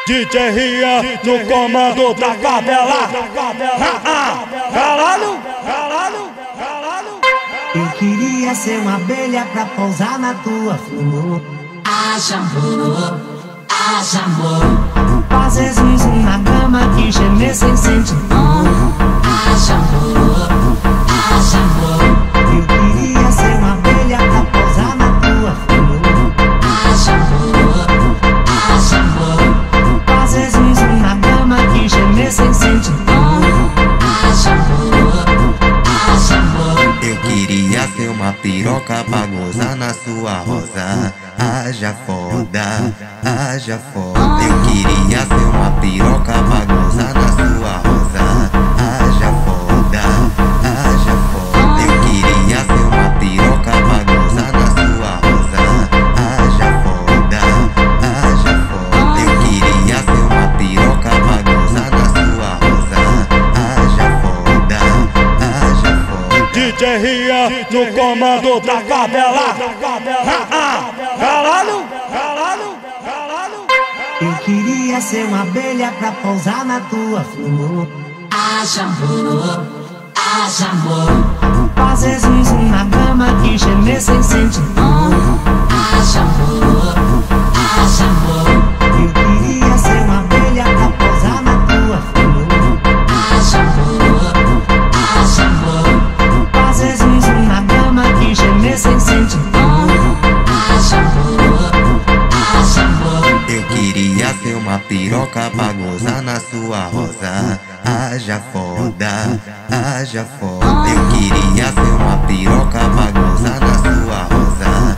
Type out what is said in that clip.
DJ Ria no comando da capela. Caralho, caralho, caralho. Eu queria ser uma abelha pra pousar na tua flor. Haja amor, haja amor. Fazer zum na cama e gemer sem sentir dor. Haja amor, haja amor. Eu queria ser uma abelha pra pousar na tua flor. Haja amor, haja amor. Fazer zum na cama e gemer sem sentir dor. Haja amor, haja amor. Eu queria ser uma piroca pra gozar na sua rosa. Haja foda, haja foda. Eu queria ser uma piroca pra gozar na sua rosa. Haja foda, haja foda. Eu queria ser uma piroca pra gozar na sua rosa. Haja foda, haja foda. Eu queria ser uma piroca pra gozar na sua rosa. Haja foda, haja foda. DJ Ria no comando da capela. Caralho, caralho, caralho. Eu queria ser uma abelha pra pousar na tua flor. Haja amor, haja amor. Fazer zum na cama e gemer sem sentir dor. Haja amor, haja amor. Eu queria ser uma abelha pra pousar na tua flor. Haja amor, haja amor. Fazer zum na cama e gemer sem sentir dor. Haja amor, haja amor. Eu queria ser uma piroca pra gozar na sua rosa. Haja foda, haja foda. Eu queria ser uma piroca pra gozar na sua rosa.